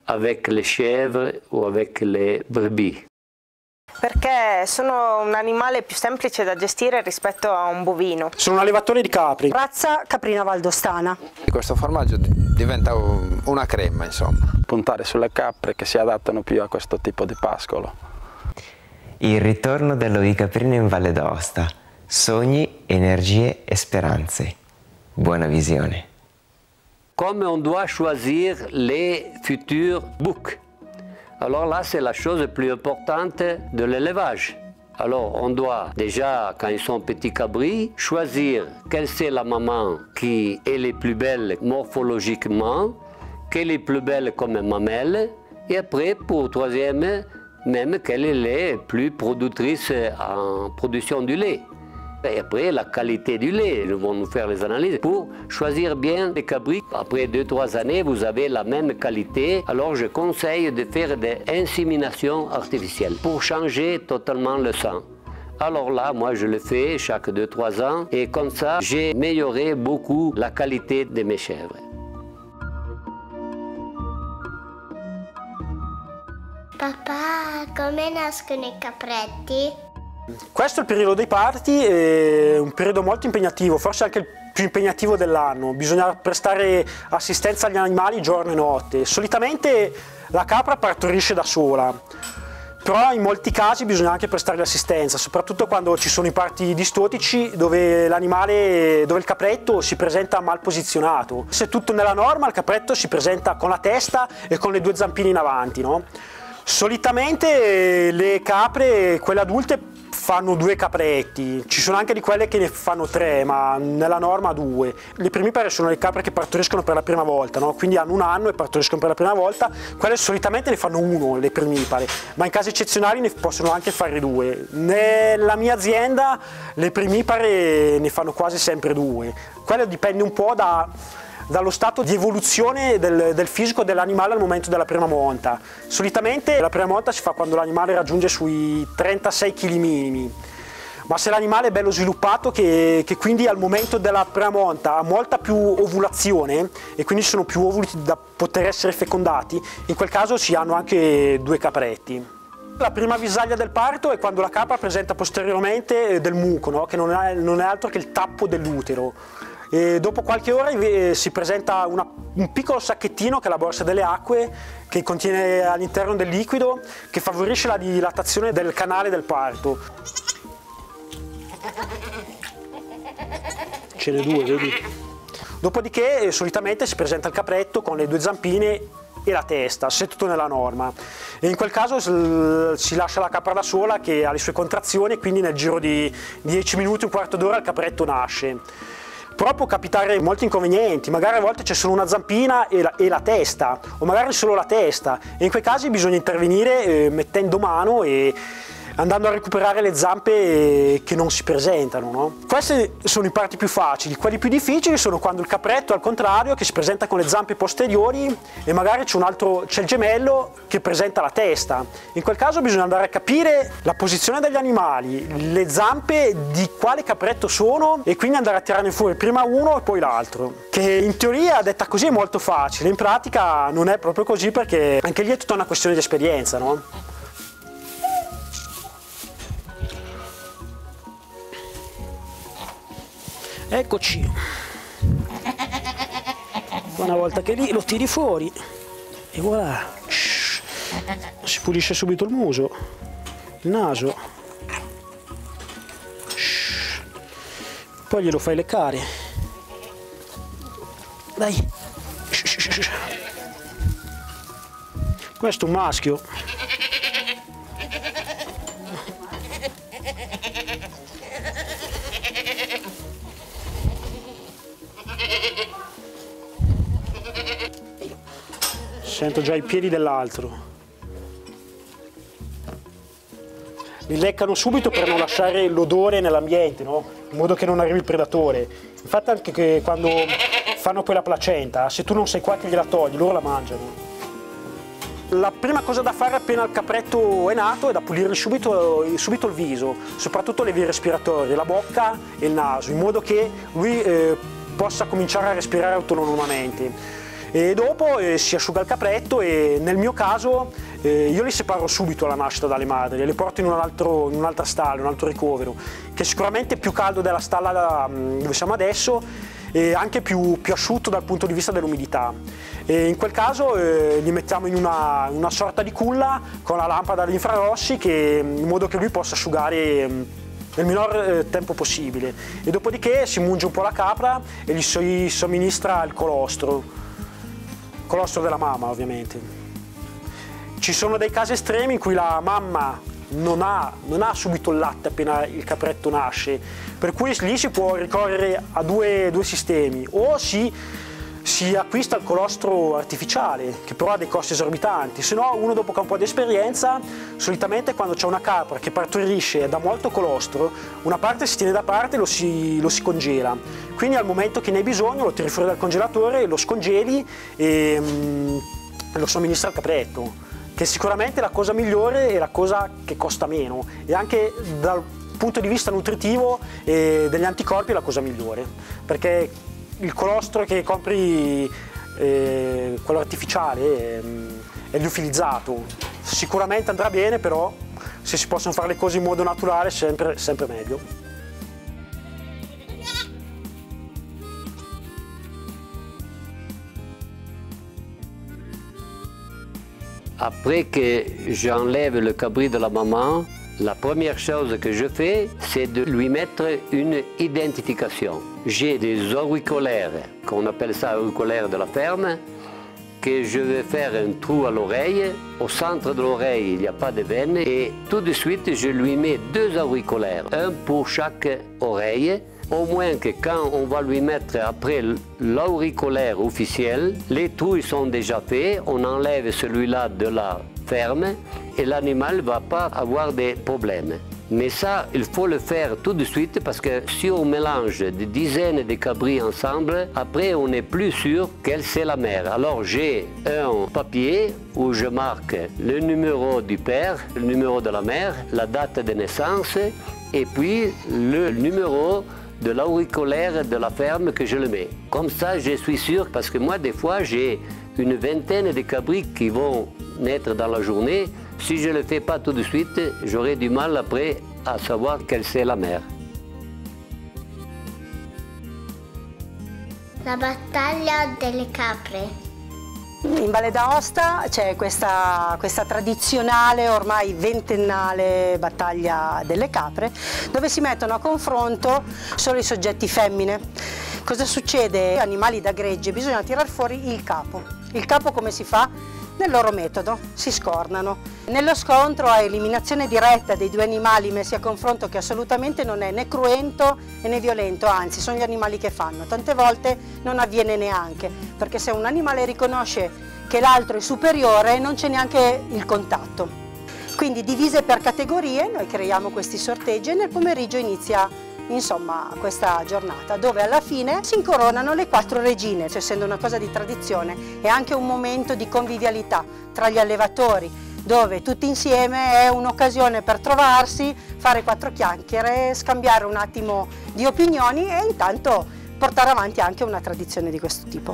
avec les chèvres ou avec les brebis. Perché sono un animale più semplice da gestire rispetto a un bovino. Sono un allevatore di capri. Razza caprina valdostana. Questo formaggio diventa una crema, insomma. Puntare sulle capre che si adattano più a questo tipo di pascolo. Il ritorno dell'ovicaprino in Valle d'Aosta. Sogni, energie e speranze. Buona visione. Comme on doit choisir les futurs boucs. Alors là, c'est la chose la plus importante de l'élevage. Alors, on doit déjà, quand ils sont petits cabris, choisir quelle c'est la maman qui est la plus belle morphologiquement, quelle est la plus belle comme mamelle, et après, pour troisième, même quelle est la plus productrice en production du lait. Et après, la qualité du lait, ils vont nous faire les analyses pour choisir bien les cabris. Après 2-3 années, vous avez la même qualité. Alors, je conseille de faire des inséminations artificielles pour changer totalement le sang. Alors là, moi, je le fais chaque 2-3 ans et comme ça, j'ai amélioré beaucoup la qualité de mes chèvres. Papà, come nascono i capretti? Questo è il periodo dei parti, è un periodo molto impegnativo, forse anche il più impegnativo dell'anno. Bisogna prestare assistenza agli animali giorno e notte. Solitamente la capra partorisce da sola, però in molti casi bisogna anche prestargli assistenza, soprattutto quando ci sono i parti distotici dove il capretto si presenta mal posizionato. Se è tutto nella norma, il capretto si presenta con la testa e con le 2 zampine in avanti, no? Solitamente le capre, quelle adulte, fanno 2 capretti, ci sono anche di quelle che ne fanno 3, ma nella norma 2. Le primipare sono le capre che partoriscono per la prima volta, no? Quindi hanno 1 anno e partoriscono per la prima volta, quelle solitamente ne fanno 1, le primipare, ma in casi eccezionali ne possono anche fare 2. Nella mia azienda le primipare ne fanno quasi sempre 2, quello dipende un po' dallo stato di evoluzione del fisico dell'animale al momento della prima monta. Solitamente la prima monta si fa quando l'animale raggiunge sui 36 kg minimi, ma se l'animale è bello sviluppato che quindi al momento della prima monta ha molta più ovulazione e quindi sono più ovuli da poter essere fecondati, in quel caso si hanno anche 2 capretti. La prima visaglia del parto è quando la capra presenta posteriormente del muco, no? Che non è altro che il tappo dell'utero. E dopo qualche ora si presenta un piccolo sacchettino che è la borsa delle acque che contiene all'interno del liquido che favorisce la dilatazione del canale del parto. Ce n'è 2, vedi? Dopodiché solitamente si presenta il capretto con le 2 zampine e la testa, se tutto nella norma. E in quel caso si lascia la capra da sola che ha le sue contrazioni e quindi nel giro di 10 minuti, un quarto d'ora il capretto nasce. Però può capitare molti inconvenienti, magari a volte c'è solo una zampina e la testa, o magari solo la testa, e in quei casi bisogna intervenire mettendo mano e andando a recuperare le zampe che non si presentano, no? Questi sono i parti più facili. Quelli più difficili sono quando il capretto, al contrario, che si presenta con le zampe posteriori e magari c'è il gemello che presenta la testa. In quel caso bisogna andare a capire la posizione degli animali, le zampe di quale capretto sono e quindi andare a tirarne fuori prima uno e poi l'altro. Che in teoria, detta così, è molto facile, in pratica non è proprio così perché anche lì è tutta una questione di esperienza, no? Eccoci, una volta che lì lo tiri fuori e voilà, si pulisce subito il muso, il naso, poi glielo fai leccare, dai, questo è un maschio. Sento già i piedi dell'altro. Li leccano subito per non lasciare l'odore nell'ambiente, no? In modo che non arrivi il predatore. Infatti anche che quando fanno poi la placenta, se tu non sei qua che gliela togli, loro la mangiano. La prima cosa da fare appena il capretto è nato è da pulirgli subito il viso, soprattutto le vie respiratorie, la bocca e il naso, in modo che lui possa cominciare a respirare autonomamente. E dopo si asciuga il capretto e nel mio caso io li separo subito alla nascita dalle madri e le porto in un'altra stalla, un altro ricovero, che è sicuramente più caldo della stalla dove siamo adesso e anche più asciutto dal punto di vista dell'umidità. In quel caso li mettiamo in una sorta di culla con la lampada agli infrarossi in modo che lui possa asciugare nel minor tempo possibile, e dopodiché si munge un po' la capra e gli si somministra il colostro della mamma ovviamente. Ci sono dei casi estremi in cui la mamma non ha subito il latte appena il capretto nasce, per cui lì si può ricorrere a due sistemi: o si acquista il colostro artificiale, che però ha dei costi esorbitanti, se no uno dopo che ha un po' di esperienza, solitamente quando c'è una capra che partorisce e dà molto colostro, una parte si tiene da parte e lo si congela, quindi al momento che ne hai bisogno lo tiri fuori dal congelatore, lo scongeli e lo somministra al capretto, che sicuramente è la cosa migliore e la cosa che costa meno, e anche dal punto di vista nutritivo e degli anticorpi è la cosa migliore, perché il colostro che compri, quello artificiale, è liofilizzato, sicuramente andrà bene, però se si possono fare le cose in modo naturale sempre meglio. Après que j'enlève le cabri de la maman, la première chose que je fais, c'est de lui mettre une identification. J'ai des auriculaires, qu'on appelle ça auriculaires de la ferme, que je vais faire un trou à l'oreille. Au centre de l'oreille, il n'y a pas de veine, et tout de suite, je lui mets 2 auriculaires, un pour chaque oreille. Au moins que quand on va lui mettre après l'auriculaire officiel, les trous ils sont déjà faits, on enlève celui-là de la ferme et l'animal ne va pas avoir de problèmes. Mais ça, il faut le faire tout de suite parce que si on mélange des dizaines de cabris ensemble, après on n'est plus sûr quelle c'est la mère. Alors j'ai un papier où je marque le numéro du père, le numéro de la mère, la date de naissance et puis le numéro de l'auriculaire de la ferme que je le mets. Comme ça, je suis sûr, parce que moi, des fois, j'ai une vingtaine de cabris qui vont naître dans la journée. Si je ne le fais pas tout de suite, j'aurai du mal après à savoir quelle c'est la mère. La battaglia delle capre. In Valle d'Aosta c'è questa tradizionale, ormai ventennale battaglia delle capre, dove si mettono a confronto solo i soggetti femmine. Cosa succede? Animali da gregge, bisogna tirar fuori il capo. Il capo come si fa? Nel loro metodo, si scornano. Nello scontro a eliminazione diretta dei 2 animali messi a confronto, che assolutamente non è né cruento né violento, anzi sono gli animali che fanno. Tante volte non avviene neanche, perché se un animale riconosce che l'altro è superiore non c'è neanche il contatto. Quindi divise per categorie noi creiamo questi sorteggi e nel pomeriggio inizia insomma questa giornata, dove alla fine si incoronano le 4 regine, cioè, essendo una cosa di tradizione, è anche un momento di convivialità tra gli allevatori, dove tutti insieme è un'occasione per trovarsi, fare 4 chiacchiere, scambiare un attimo di opinioni e intanto portare avanti anche una tradizione di questo tipo.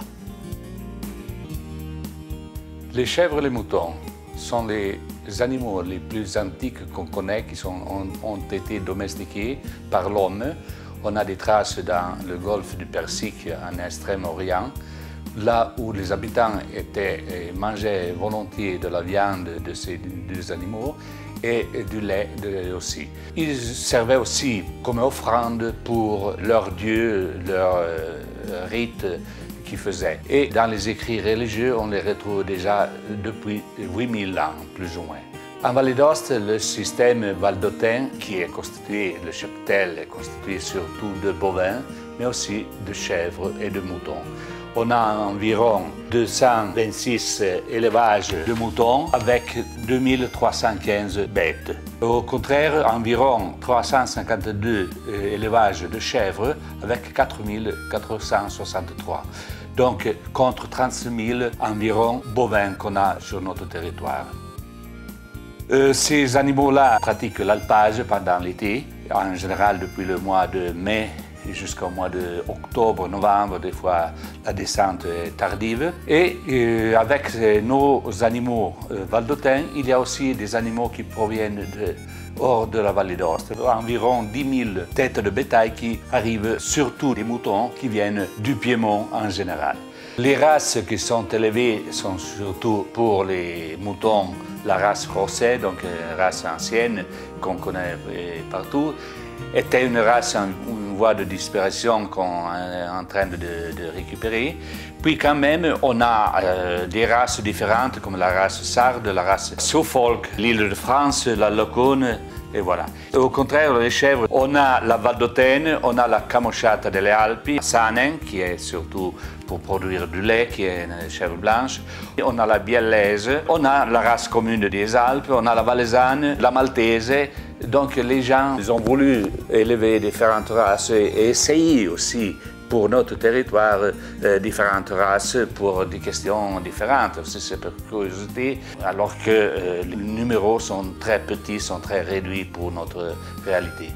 Les chèvres et les moutons sont les animaux les plus antiques qu'on connaît, qui ont été domestiqués par l'homme. On a des traces dans le golfe du Persique, en Extrême-Orient, là où les habitants mangeaient volontiers de la viande de ces 2 animaux et du lait aussi. Ils servaient aussi comme offrande pour leurs dieux, leurs rites qu'ils faisaient. Et dans les écrits religieux, on les retrouve déjà depuis 8000 ans, plus ou moins. En Valle d'Aosta, le système valdotin, qui est constitué, le cheptel est constitué surtout de bovins, mais aussi de chèvres et de moutons. On a environ 226 élevages de moutons avec 2315 bêtes. Au contraire, environ 352 élevages de chèvres avec 4463. Donc, contre 36 000 environ bovins qu'on a sur notre territoire. Ces animaux-là pratiquent l'alpage pendant l'été, en général depuis le mois de mai jusqu'au mois d'octobre, novembre, des fois la descente est tardive. Et avec nos animaux valdôtains, il y a aussi des animaux qui proviennent hors de la vallée d'Aosta. Environ 10 000 têtes de bétail qui arrivent, surtout des moutons qui viennent du Piémont en général. Les races qui sont élevées sont surtout pour les moutons, la race Rosset, donc une race ancienne qu'on connaît partout, était une race en voie de disparition qu'on est en train de récupérer. Puis quand même, on a des races différentes comme la race Sarde, la race Suffolk, l'Île de France, la Locone, et voilà. Au contraire, les chèvres, on a la Valdôtaine, on a la Camosciata delle Alpi, Sanen, qui est surtout pour produire du lait, qui est une chèvre blanche. On a la Biallaise, on a la race commune des Alpes, on a la Valaisanne, la Maltese. Donc les gens ils ont voulu élever différentes races et essayer aussi pour notre territoire différentes races pour des questions différentes. Aussi c'est par curiosité, alors que les numéros sont très petits, sont très réduits pour notre réalité.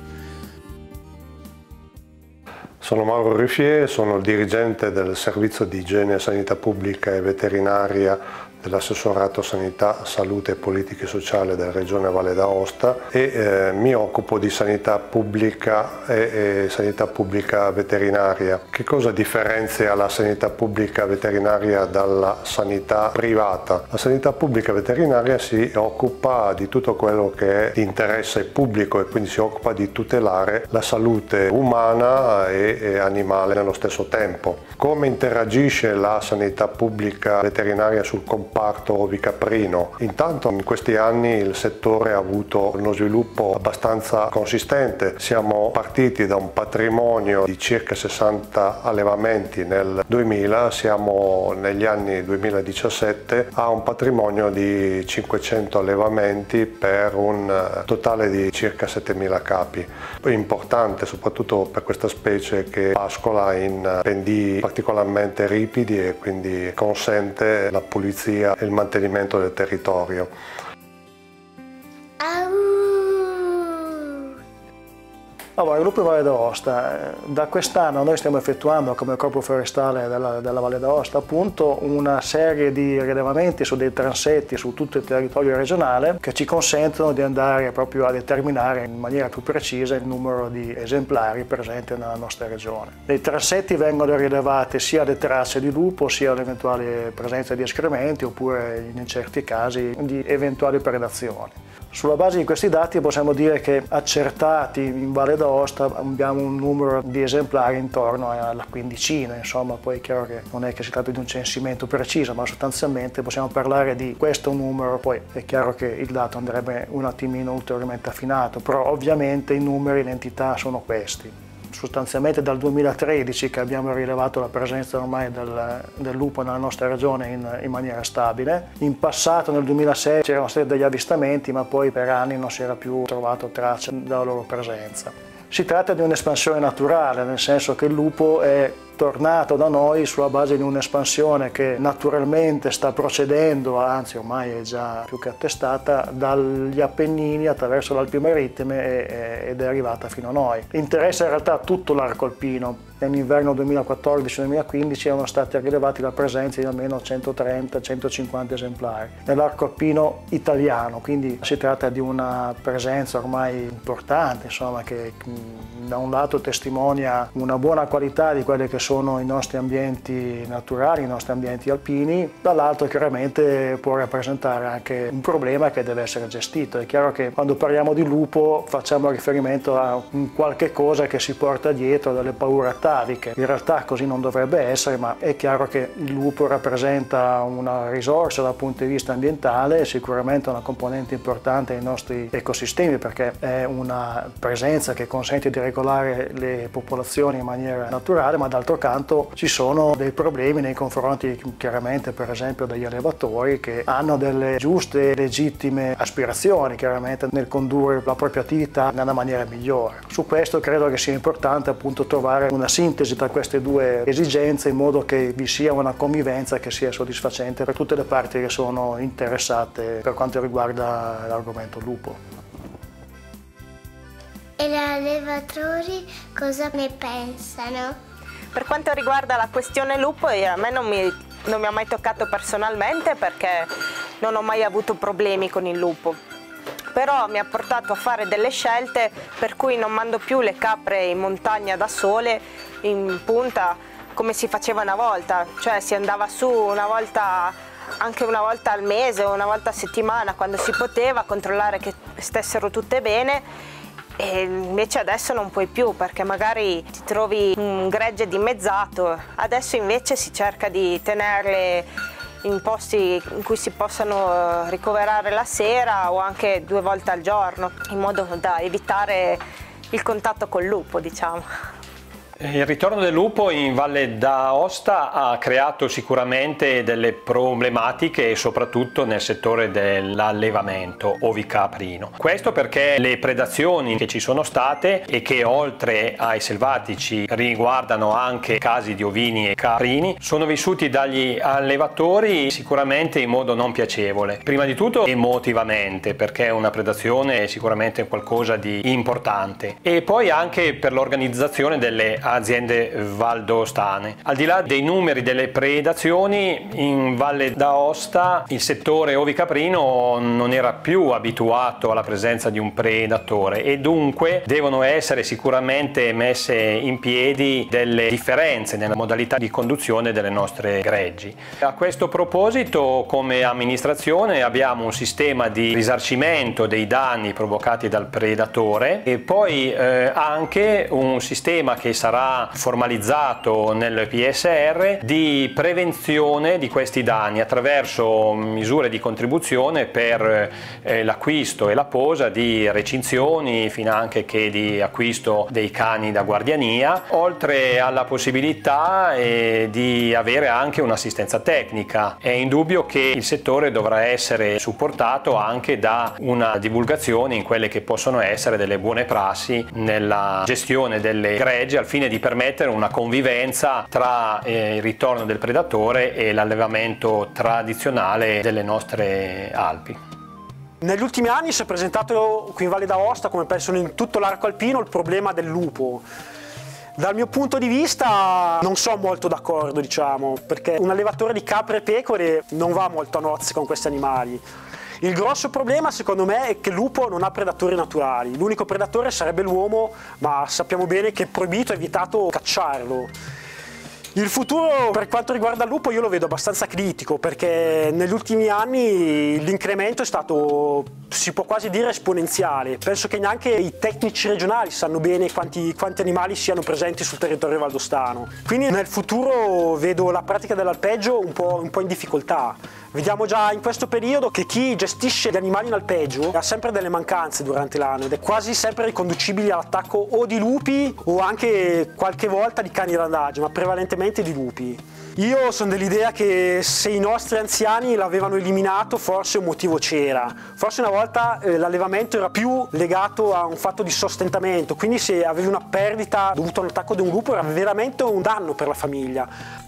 Sono Mauro Ruffier, sono il dirigente del Servizio di Igiene, Sanità Pubblica e Veterinaria dell'Assessorato Sanità, Salute e Politiche Sociali della Regione Valle d'Aosta e mi occupo di sanità pubblica e sanità pubblica veterinaria. Che cosa differenzia la sanità pubblica veterinaria dalla sanità privata? La sanità pubblica veterinaria si occupa di tutto quello che è di interesse pubblico e quindi si occupa di tutelare la salute umana e animale nello stesso tempo. Come interagisce la sanità pubblica veterinaria sul comparto ovicaprino? Intanto in questi anni il settore ha avuto uno sviluppo abbastanza consistente. Siamo partiti da un patrimonio di circa 60 allevamenti nel 2000, siamo negli anni 2017 a un patrimonio di 500 allevamenti per un totale di circa 7.000 capi. Importante soprattutto per questa specie che pascola in pendii particolarmente ripidi e quindi consente la pulizia e il mantenimento del territorio. Allora, il gruppo Valle d'Aosta, da quest'anno noi stiamo effettuando come Corpo Forestale della Valle d'Aosta appunto una serie di rilevamenti su dei transetti su tutto il territorio regionale che ci consentono di andare proprio a determinare in maniera più precisa il numero di esemplari presenti nella nostra regione. Nei transetti vengono rilevate sia le tracce di lupo sia l'eventuale presenza di escrementi oppure in certi casi di eventuali predazioni. Sulla base di questi dati possiamo dire che accertati in Valle d'Aosta abbiamo un numero di esemplari intorno alla quindicina, insomma poi è chiaro che non è che si tratta di un censimento preciso, ma sostanzialmente possiamo parlare di questo numero, poi è chiaro che il dato andrebbe un attimino ulteriormente affinato, però ovviamente i numeri e le entità sono questi. Sostanzialmente dal 2013 che abbiamo rilevato la presenza ormai del lupo nella nostra regione in maniera stabile. In passato nel 2006 c'erano stati degli avvistamenti ma poi per anni non si era più trovato traccia della loro presenza. Si tratta di un'espansione naturale, nel senso che il lupo è tornato da noi sulla base di un'espansione che naturalmente sta procedendo, anzi ormai è già più che attestata, dagli Appennini attraverso le Alpi Marittime ed è arrivata fino a noi. Interessa in realtà tutto l'arco alpino. Nell'inverno 2014-2015 erano stati rilevati la presenza di almeno 130-150 esemplari nell'arco alpino italiano, quindi si tratta di una presenza ormai importante, insomma, che da un lato testimonia una buona qualità di quelli che sono i nostri ambienti naturali, i nostri ambienti alpini, dall'altro chiaramente può rappresentare anche un problema che deve essere gestito. È chiaro che quando parliamo di lupo facciamo riferimento a un qualche cosa che si porta dietro delle paure ataviche. In realtà così non dovrebbe essere, ma è chiaro che il lupo rappresenta una risorsa dal punto di vista ambientale, sicuramente una componente importante dei nostri ecosistemi perché è una presenza che consente di regolare le popolazioni in maniera naturale, ma d'altro canto ci sono dei problemi nei confronti chiaramente per esempio degli allevatori che hanno delle giuste e legittime aspirazioni chiaramente nel condurre la propria attività nella maniera migliore. Su questo credo che sia importante appunto trovare una sintesi tra queste due esigenze in modo che vi sia una convivenza che sia soddisfacente per tutte le parti che sono interessate per quanto riguarda l'argomento lupo. E gli allevatori cosa ne pensano? Per quanto riguarda la questione lupo, a me non mi ha mai toccato personalmente perché non ho mai avuto problemi con il lupo. Però mi ha portato a fare delle scelte per cui non mando più le capre in montagna da sole, in punta, come si faceva una volta. Cioè si andava su anche una volta al mese o una volta a settimana, quando si poteva, controllare che stessero tutte bene. E invece adesso non puoi più, perché magari ti trovi un gregge dimezzato. Adesso invece si cerca di tenerle in posti in cui si possano ricoverare la sera o anche 2 volte al giorno, in modo da evitare il contatto col lupo, diciamo. Il ritorno del lupo in Valle d'Aosta ha creato sicuramente delle problematiche, soprattutto nel settore dell'allevamento ovicaprino. Questo perché le predazioni che ci sono state e che oltre ai selvatici riguardano anche casi di ovini e caprini sono vissuti dagli allevatori sicuramente in modo non piacevole. Prima di tutto emotivamente, perché una predazione è sicuramente qualcosa di importante, e poi anche per l'organizzazione delle aziende valdostane. Al di là dei numeri delle predazioni, in Valle d'Aosta il settore ovicaprino non era più abituato alla presenza di un predatore e dunque devono essere sicuramente messe in piedi delle differenze nella modalità di conduzione delle nostre greggi. A questo proposito, come amministrazione abbiamo un sistema di risarcimento dei danni provocati dal predatore e poi anche un sistema che sarà formalizzato nel PSR di prevenzione di questi danni attraverso misure di contribuzione per l'acquisto e la posa di recinzioni, finanche che di acquisto dei cani da guardiania, oltre alla possibilità di avere anche un'assistenza tecnica. È indubbio che il settore dovrà essere supportato anche da una divulgazione in quelle che possono essere delle buone prassi nella gestione delle greggi, al fine di permettere una convivenza tra il ritorno del predatore e l'allevamento tradizionale delle nostre Alpi. Negli ultimi anni si è presentato qui in Valle d'Aosta, come penso in tutto l'arco alpino, il problema del lupo. Dal mio punto di vista non sono molto d'accordo, diciamo, perché un allevatore di capre e pecore non va molto a nozze con questi animali. Il grosso problema secondo me è che il lupo non ha predatori naturali, l'unico predatore sarebbe l'uomo, ma sappiamo bene che è proibito e vietato cacciarlo. Il futuro per quanto riguarda il lupo io lo vedo abbastanza critico, perché negli ultimi anni l'incremento è stato, si può quasi dire, esponenziale. Penso che neanche i tecnici regionali sanno bene quanti animali siano presenti sul territorio valdostano. Quindi nel futuro vedo la pratica dell'alpeggio un po' in difficoltà. Vediamo già in questo periodo che chi gestisce gli animali in alpeggio ha sempre delle mancanze durante l'anno ed è quasi sempre riconducibile all'attacco o di lupi o anche qualche volta di cani randaggi, ma prevalentemente di lupi. Io sono dell'idea che se i nostri anziani l'avevano eliminato forse un motivo c'era. Forse una volta l'allevamento era più legato a un fatto di sostentamento, quindi se avevi una perdita dovuta a un attacco di un lupo era veramente un danno per la famiglia.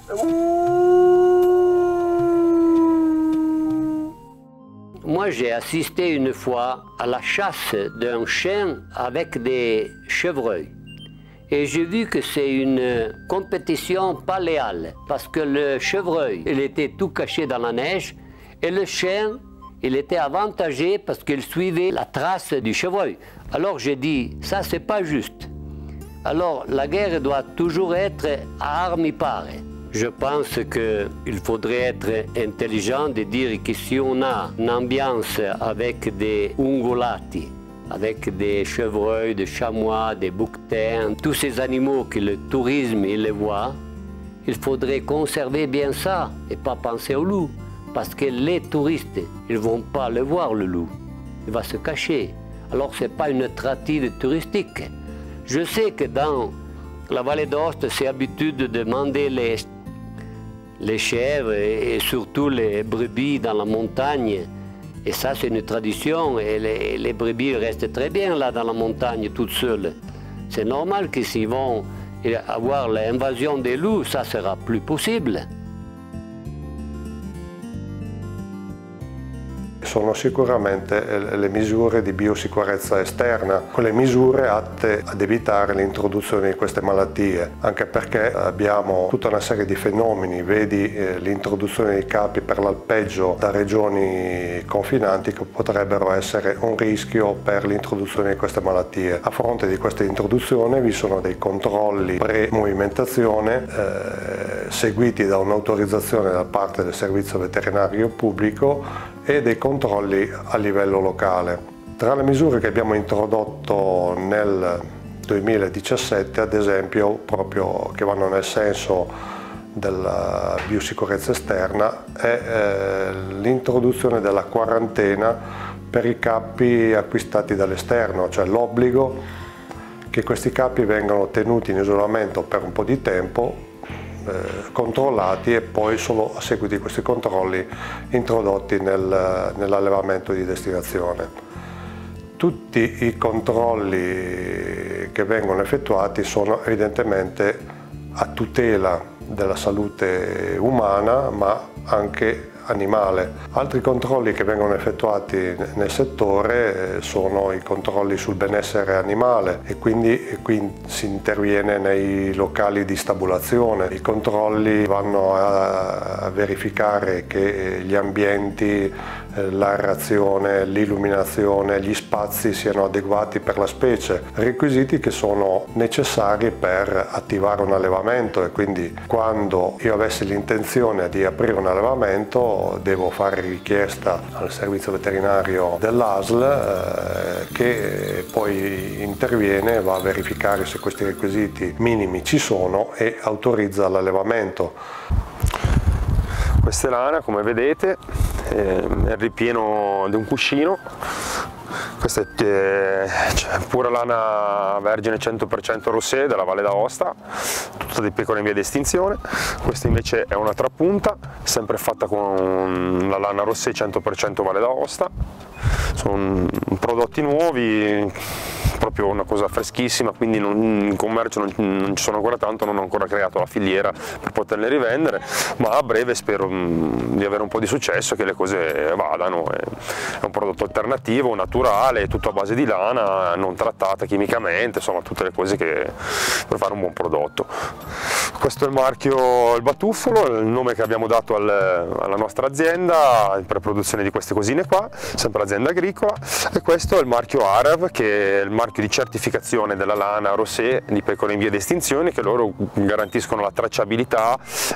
Moi, j'ai assisté une fois à la chasse d'un chien avec des chevreuils. Et j'ai vu que c'est une compétition pas léale, parce que le chevreuil, il était tout caché dans la neige, et le chien, il était avantagé parce qu'il suivait la trace du chevreuil. Alors j'ai dit, ça c'est pas juste. Alors la guerre doit toujours être à armes pares. Je pense qu'il faudrait être intelligent de dire que si on a une ambiance avec des ungulati, avec des chevreuils, des chamois, des bouquetins, tous ces animaux que le tourisme il les voit, il faudrait conserver bien ça et pas penser au loup. Parce que les touristes, ils ne vont pas le voir le loup, il va se cacher. Alors ce n'est pas une attractive touristique. Je sais que dans la vallée d'Aosta, c'est l'habitude de demander les chèvres et surtout les brebis dans la montagne. Et ça, c'est une tradition. Et les brebis restent très bien là dans la montagne, toutes seules. C'est normal que s'ils vont avoir l'invasion des loups, ça sera plus possible. sono sicuramente le misure di biosicurezza esterna, quelle misure atte ad evitare l'introduzione di queste malattie, anche perché abbiamo tutta una serie di fenomeni, vedi l'introduzione di capi per l'alpeggio da regioni confinanti, che potrebbero essere un rischio per l'introduzione di queste malattie. A fronte di questa introduzione vi sono dei controlli pre-movimentazione seguiti da un'autorizzazione da parte del servizio veterinario pubblico e dei controlli a livello locale. Tra le misure che abbiamo introdotto nel 2017, ad esempio, proprio che vanno nel senso della biosicurezza esterna, è l'introduzione della quarantena per i capi acquistati dall'esterno, cioè l'obbligo che questi capi vengano tenuti in isolamento per un po' di tempo, controllati e poi solo a seguito di questi controlli introdotti nell'allevamento di destinazione. Tutti i controlli che vengono effettuati sono evidentemente a tutela della salute umana, ma anche animale. Altri controlli che vengono effettuati nel settore sono i controlli sul benessere animale e quindi qui si interviene nei locali di stabulazione. I controlli vanno a verificare che gli ambienti, l'aerazione, l'illuminazione, gli spazi siano adeguati per la specie, requisiti che sono necessari per attivare un allevamento, e quindi quando io avessi l'intenzione di aprire un allevamento devo fare richiesta al servizio veterinario dell'ASL che poi interviene, va a verificare se questi requisiti minimi ci sono e autorizza l'allevamento. Questa è lana, come vedete, è il ripieno di un cuscino. Questa è pura lana vergine 100% Rosé della Valle d'Aosta, tutta di pecore in via di estinzione. Questa invece è una trapunta, sempre fatta con la lana Rosé 100% Valle d'Aosta. Sono prodotti nuovi, proprio una cosa freschissima, quindi in commercio non ci sono ancora tanto, non ho ancora creato la filiera per poterle rivendere, ma a breve spero di avere un po' di successo, che le cose vadano. È un prodotto alternativo, naturale, tutto a base di lana, non trattata chimicamente, insomma tutte le cose per fare un buon prodotto. Questo è il marchio Il Batuffolo, il nome che abbiamo dato alla nostra azienda per produzione di queste cosine qua, sempre azienda agricola, e questo è il marchio Arav, che è il marchio di certificazione della lana Rosé di pecore in via di estinzione, che loro garantiscono la tracciabilità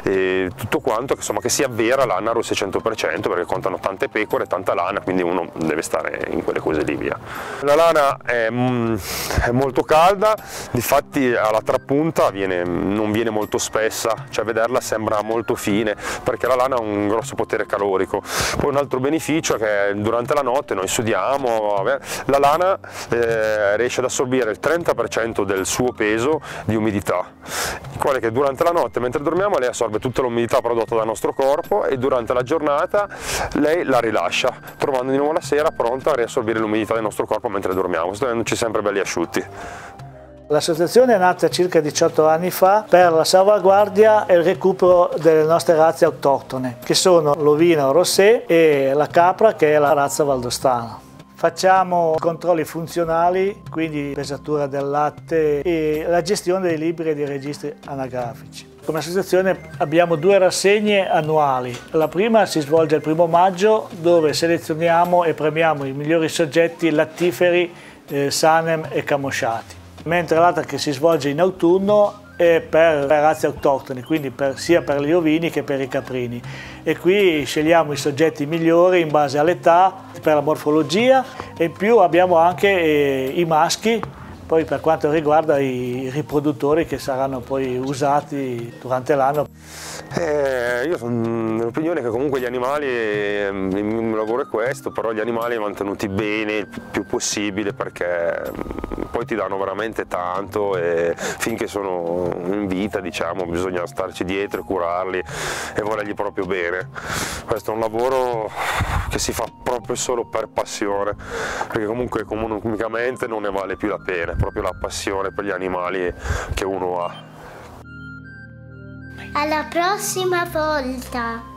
e tutto quanto, che si avvera lana Rosé 100%, perché contano tante pecore, tanta lana, quindi uno deve stare in quelle cose lì, via. La lana è molto calda, difatti alla trapunta non viene molto spessa, cioè vederla sembra molto fine, perché la lana ha un grosso potere calorico. Poi un altro beneficio è che durante la notte noi sudiamo, la lana riesce ad assorbire il 30% del suo peso di umidità, in quale che durante la notte, mentre dormiamo, lei assorbe tutta l'umidità prodotta dal nostro corpo, e durante la giornata lei la rilascia, trovando di nuovo la sera pronta a riassorbire l'umidità del nostro corpo mentre dormiamo, tenendoci sempre belli asciutti. L'associazione è nata circa 18 anni fa per la salvaguardia e il recupero delle nostre razze autoctone, che sono l'ovino Rosé e la capra, che è la razza valdostana. Facciamo controlli funzionali, quindi pesatura del latte e la gestione dei libri e dei registri anagrafici. Come associazione abbiamo 2 rassegne annuali. La prima si svolge il 1° maggio, dove selezioniamo e premiamo i migliori soggetti lattiferi, Sanem e camosciati. Mentre l'altra, che si svolge in autunno, è per razze autoctone, quindi sia per gli ovini che per i caprini. E qui scegliamo i soggetti migliori in base all'età, per la morfologia, e in più abbiamo anche i maschi, poi per quanto riguarda i riproduttori che saranno poi usati durante l'anno. Io sono dell'opinione che comunque gli animali, il mio lavoro è questo, però gli animali mantenuti bene il più possibile, perché poi ti danno veramente tanto, e finché sono in vita, bisogna starci dietro e curarli e volergli proprio bene. Questo è un lavoro che si fa proprio solo per passione, perché comunque economicamente non ne vale più la pena, è proprio la passione per gli animali che uno ha. Alla prossima volta!